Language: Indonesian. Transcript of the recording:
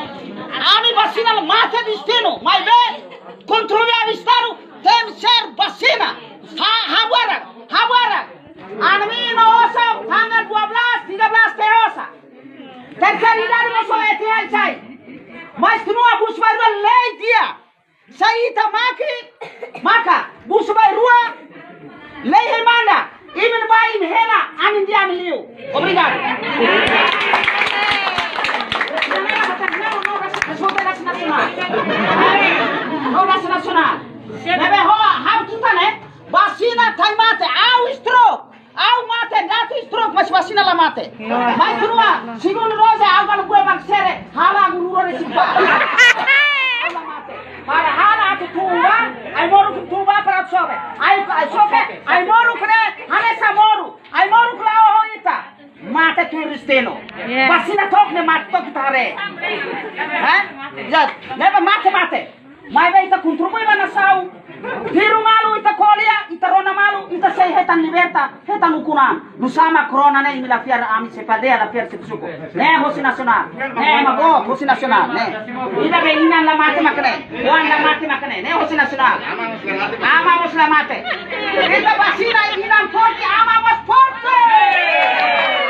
Ami vacina mate destino, mas bem, controle avistaram, tem ser vacina. Hawara. Anmi nosa, tanggal 12, 13 terosa. Tercari dari masuk ETL saya. Mas kenua bus baru lei dia. Saya ita maka bus baru lei hemanda. Imin bayi hena amin dia miliu. Obrigado. Nasional. Bebe how kita ne? Vacina tai mate, au stroke. Au mate, gato stroke, mas vacina la mate. Mas turua, segundo dose, au kalau gue baksere, hala guru resiko. Para hala atu tumba, ai moru tumba para sobe. Ai sobe, ai moru kre, hanesa moru. Ai moru kla hoita. Mate turisteno. Vacina tok ne mate tok tare. Ya, leva mate. Mas vai ita contribui na sau. Biru malu ita kolia, ita rona malu, ita sei hetan liberta, hetan ukuna. Nusama corona ne imila fiar ami sepadea la fiar sepsuko. Ne hosi nasional. Ne mago hosi nasional. Ne. Ida be inan la mate makne. Wan la mate makne. Ne hosi nasional. Ama mos la mate. Ita vacina inan forte, ama mos forte.